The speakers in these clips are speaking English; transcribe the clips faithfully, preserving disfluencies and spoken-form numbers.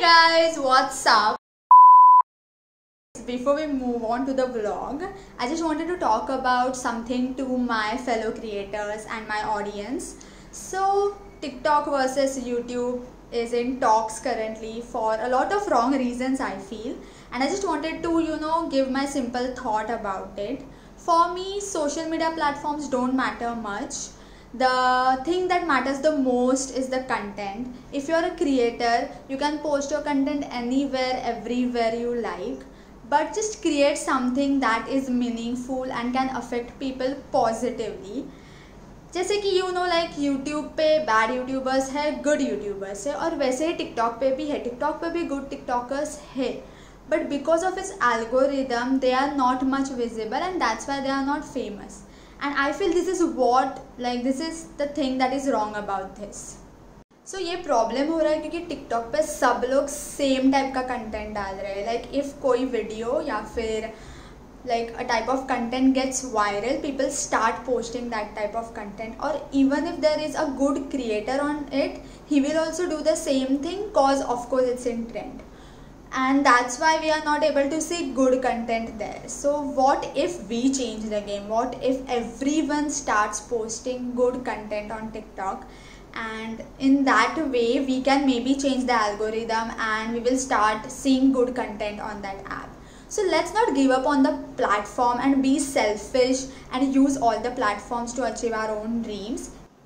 Guys, what's up? Before we move on to the vlog, I just wanted to talk about something to my fellow creators and my audience. So TikTok versus YouTube is in talks currently for a lot of wrong reasons, I feel, and I just wanted to you know give my simple thought about it. For me, social media platforms don't matter much. The thing that matters the most is the content. If you're a creator, you can post your content anywhere, everywhere you like, but just create something that is meaningful and can affect people positively. जैसे कि you know like YouTube पे bad YouTubers है, good YouTubers है, और वैसे ही TikTok पे भी है. टिकटॉक पे भी गुड टिकटॉकर्स है, but because of its algorithm they are not much visible and that's why they are not famous. And I feel this is what like this is the thing that is wrong about this. So ये problem हो रहा है क्योंकि TikTok पे सब लोग same type का content डाल रहे हैं. लाइक इफ़ कोई वीडियो या फिर like a type of content gets viral, people start posting that type of content, or even if there is a good creator on it, he will also do the same thing cause of course it's in trend, and that's why we are not able to see good content there. So what if we change the game? What if everyone starts posting good content on TikTok, and in that way we can maybe change the algorithm and we will start seeing good content on that app. So let's not give up on the platform and be selfish and use all the platforms to achieve our own dreams.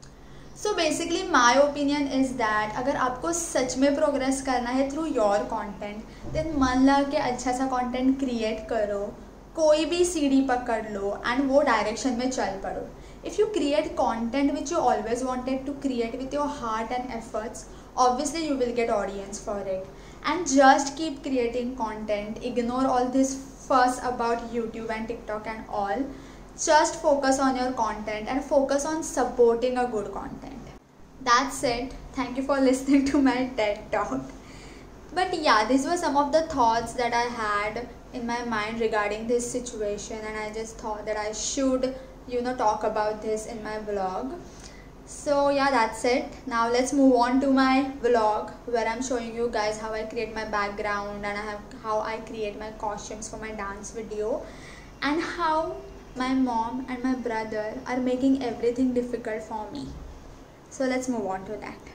So basically my opinion is that अगर आपको सच में progress करना है through your content, then मन लगा के अच्छा सा content create करो, कोई भी सीढ़ी पकड़ लो and वो direction में चल पड़ो. If you create content which you always wanted to create with your heart and efforts, obviously you will get audience for it. And just keep creating content. Ignore all this fuss about YouTube and TikTok and all. Just focus on your content and focus on supporting a good content. That's it. Thank you for listening to my TED talk. But yeah, these were some of the thoughts that I had in my mind regarding this situation, and I just thought that I should you know talk about this in my vlog. So yeah, that's it. Now let's move on to my vlog where I'm showing you guys how I create my background, and I have how I create my costumes for my dance video, and how my mom and my brother are making everything difficult for me. So let's move on to that.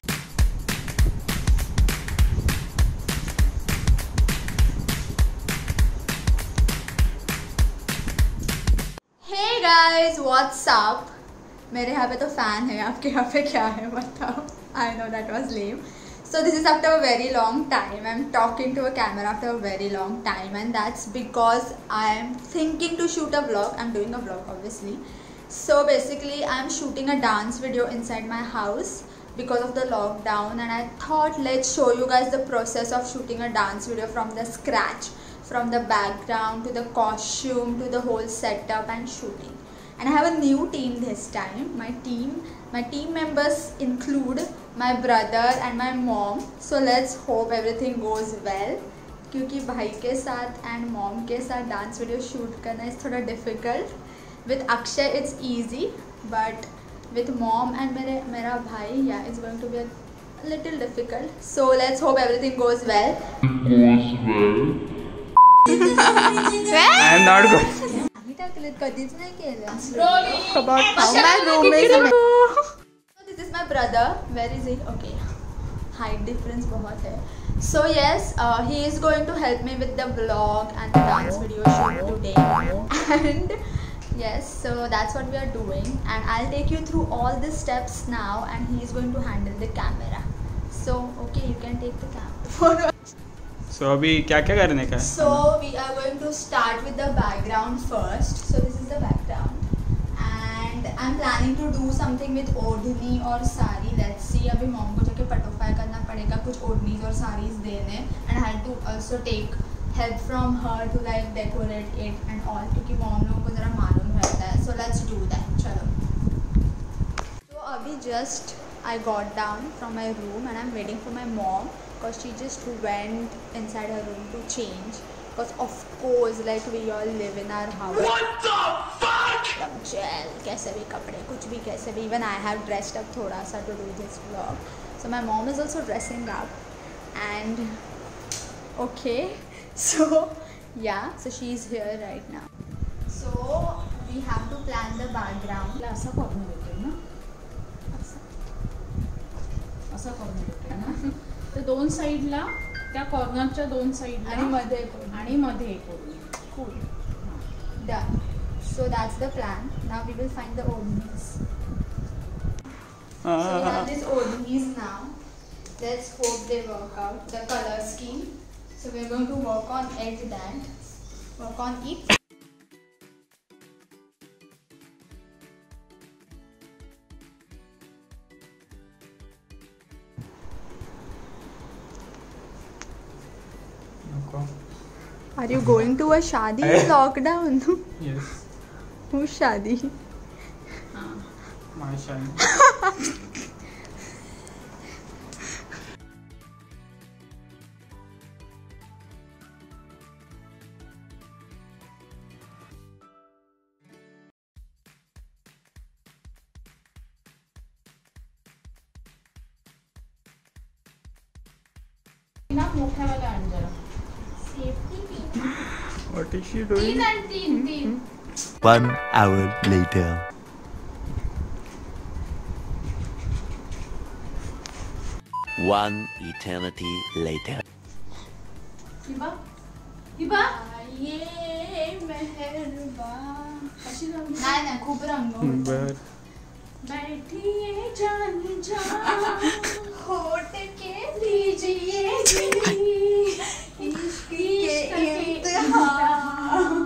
Hey guys, what's up? मेरे यहाँ पे तो fan है, आपके यहाँ पे क्या है बताओ. I know that was lame. So this is after a very long time. I am talking to a camera after a very long time, and that's because I am thinking to shoot a vlog. I am doing a vlog obviously. So basically I am shooting a dance video inside my house because of the lockdown, and I thought let's show you guys the process of shooting a dance video from the scratch, from the background to the costume to the whole setup and shooting. And I have a new team this time. My team, my team members include my brother and my mom. So let's hope everything goes well. क्योंकि भाई के साथ and mom के साथ dance video shoot करना is थोड़ा difficult. With Akshay it's easy, but with mom and मेरे मेरा भाई, yeah, it's going to be a little difficult. So let's hope everything goes well. Goes well. I am not good. कधीच नाही केलं about how my room is. So this is my brother. Where is he? Okay, height difference बहुत है. So yes, uh, he is going to help me with the vlog and the dance video shoot today. And yes, so that's what we are doing, and I'll take you through all the steps now, and he is going to handle the camera. So okay, you can take the camera. So अभी क्या क्या करने का है? So we are going to start with the background first. So this is the background, and I'm planning to do something with ओढ़नी और sari. Let's see. अभी mom को जाके पटोफाई करना पड़ेगा कुछ ओढ़नीज और साड़ीज देने, and I had to also take help from her to like decorate it and all, क्योंकि मॉम लोगों को ज़रा मालूम रहता है. So let's do that. चलो. So अभी just I got down from my room and I'm waiting for my mom. Because she just went inside her room to change. Because of course, like we all live in our house. What the fuck? Gel, कैसे भी कपड़े, कुछ भी कैसे भी. Even I have dressed up थोड़ा सा to do this vlog. So my mom is also dressing up, and Okay, so yeah, so she's here right now. So we have to plan the background. असा corner येतोय ना, असा corner येतोय ना, तर दोन साईडला, त्या कॉर्नरच्या दोन साईडला आणि मध्ये आणि मध्ये करूया. cool. Done. So that's the plan. Now we will find the odnis. So we have these odnis now. Let's hope they work out. The color scheme. So we're going to work on it then. Work on it. Are you going to a shadi in lockdown? Yes. Who's shadi? My shine. ना मोठ्यावाला आण जरा. What is she तीन doing? आणि तीन तीन. One hour later. One eternity later. Hiba Hiba ये मेहरबान. अशी रंग नाही नाही खूप रंग होते. बर. बैठिए जान जान होठ के लीजिए इश्क के इम्तिहान.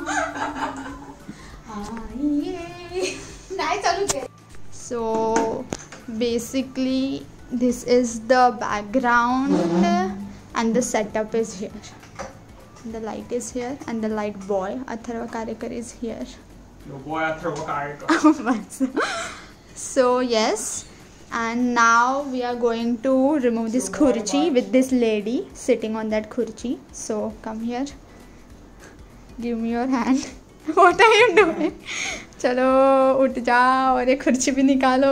आइए. नाही चालू के. So basically this is the background and the setup is here. The light is here and the light boy Atharva Karekar is here. The boy Atharva Karekar. So yes, and now we are going to remove this khurchi with this lady sitting on that khurchi. So come here, give me your hand. What are you doing? चलो उठ जाओ और ये खुर्ची भी निकालो.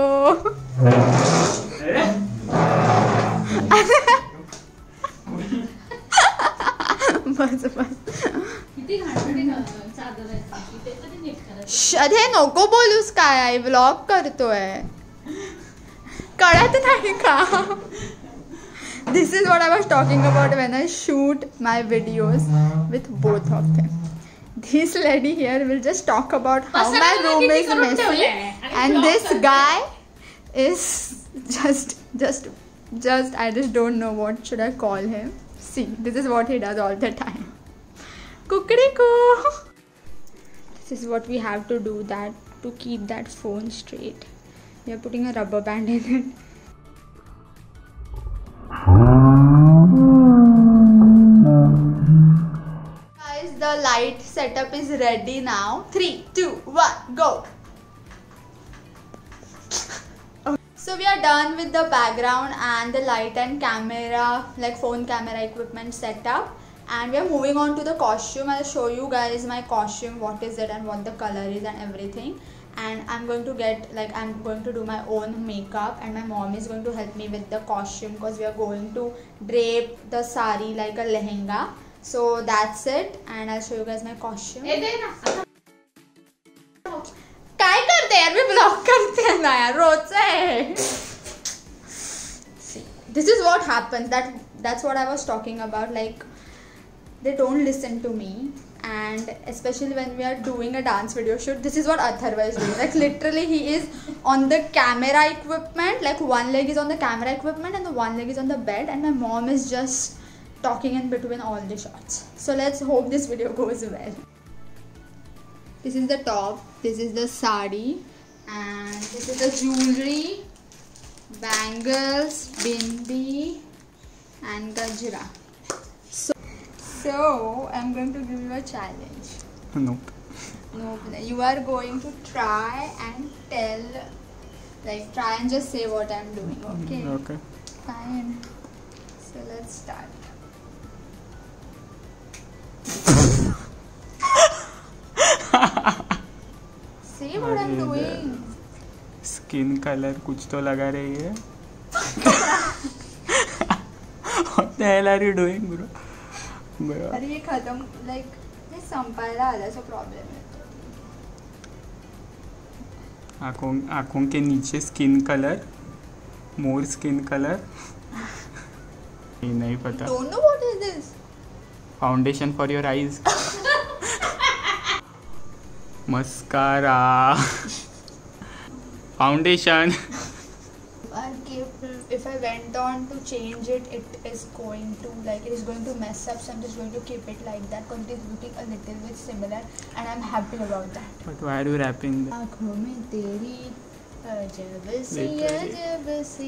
बस बस. किती घाणेरडी चादर आहे ती, ते तरी नीट करा. अरे नको बोलूस काय, व्लॉग करतोय. कळत नाही का? This is what I was talking about when I shoot my videos with both of them. This lady here will just talk about how my room is messy, and this guy is just just just I just don't know what should I call him. See, this is what he does all the time. Kukuriko. This is what we have to do that to keep that phone straight. We are putting a rubber band in it. Guys, the light setup is ready now. Three, two, one, go. So we are done with the background and the light and camera, like phone camera equipment setup, and we are moving on to the costume. I'll show you guys my costume, what is it and what the color is and everything. And I'm going to get like I'm going to do my own makeup, and my mom is going to help me with the costume because we are going to drape the sari like a lehenga. So that's it, and I'll show you guys my costume. काय करते यार, मी blog करते हैं ना यार, रोज है. This is what happens. That that's what I was talking about. Like they don't listen to me, and especially when we are doing a dance video shoot. This is what Atharva is doing. Like literally, he is on the camera equipment. Like one leg is on the camera equipment and the one leg is on the bed, and my mom is just talking in between all the shots. So let's hope this video goes well. This is the top, this is the sari, and this is the jewelry, bangles, bindi, and gajra. So, so I'm going to give you a challenge. Nope. No, you are going to try and tell, like try and just say what I'm doing. Okay. Okay. Fine. So let's start. See what I'm doing. Skin colour कुछ तो लगा रही है. What the hell are you doing, bro? अरे ये खत्म like हे संपायला आल्याचा प्रॉब्लेम आहे. आँखों आँखों के नीचे skin colour, more skin colour. नहीं पता. Don't know what is this. Foundation for your eyes. Mascara. Foundation. If I went on to change it, it is going to like it is going to mess up. So I'm just going to keep it like that because it is looking a little bit similar, and I'm happy about that. But why are you wrapping? आँखों में तेरी अजब सी अजब सी.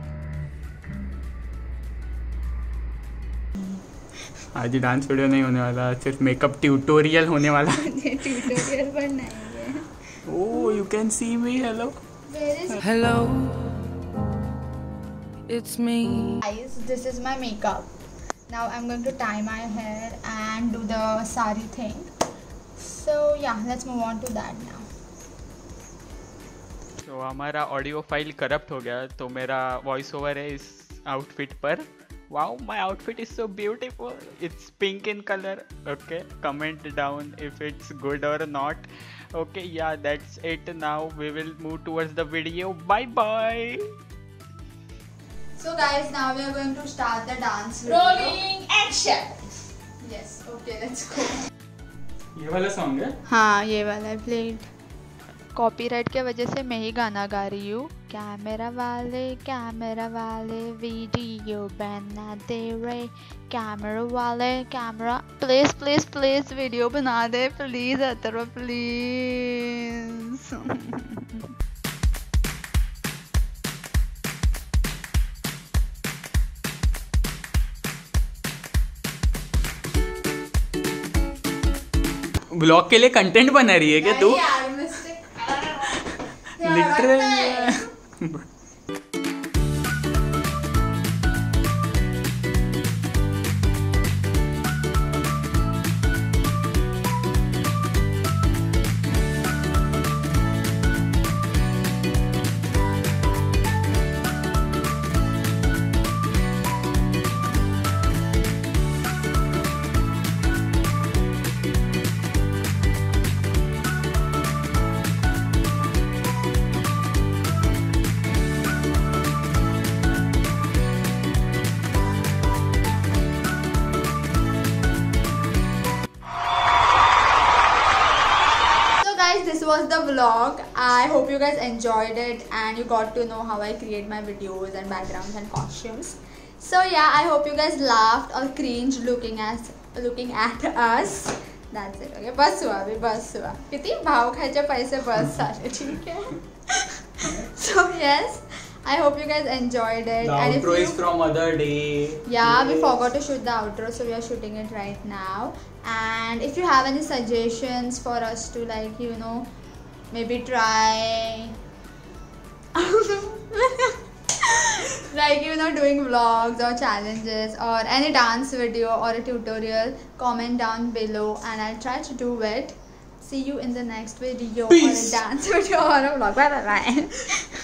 आज dance video नहीं होने वाला, सिर्फ मेकअप ट्यूटोरियल होने वाला. ट्यूटोरियल पर नहीं है. Oh, you can see me. Hello. Where is Hello, it's me. guys? This is my makeup. Now I'm going to tie my hair and do the sari thing. So yeah, let's move on to that now. तो हमारा audio file corrupt हो गया, तो मेरा voice over है इस outfit पर. Wow, my outfit is so beautiful. It's pink in colour. Okay, comment down if it's good और not. Okay, yeah, that's it. Now we will move towards the video. Bye bye. So guys, now we are going to start the dance video. Rolling action. Yes. Okay, let's go. ये वाला song है. हाँ, ये वाला है played. Copyright के वजह से मैं ही गाना गा रही हूँ. कैमरा वाले कैमरा वाले वीडियो बना दे रे. कैमरा वाले camera please please please video बना दे प्लीज अथर्व प्लीज. ब्लॉग के लिए कंटेंट बना रही है क्या तू? Literally. This was the vlog. I hope you guys enjoyed it and you got to know how I create my videos and backgrounds and costumes. So yeah, I hope you guys laughed or cringed looking at looking at us. That's it. Okay, बस हुआ अभी बस हुआ. कितनी भाव खायचे पैसे बस सारे ठीक है. So yes, I hope you guys enjoyed it. The and outro if you, is from other day. Yeah, yes. We forgot to shoot the outro, so we are shooting it right now. And if you have any suggestions for us to like, you know, maybe try like, you know, doing vlogs or challenges or any dance video or a tutorial, comment down below and I'll try to do it. See you in the next video. Peace. Or a dance video or a vlog. Bye bye bye.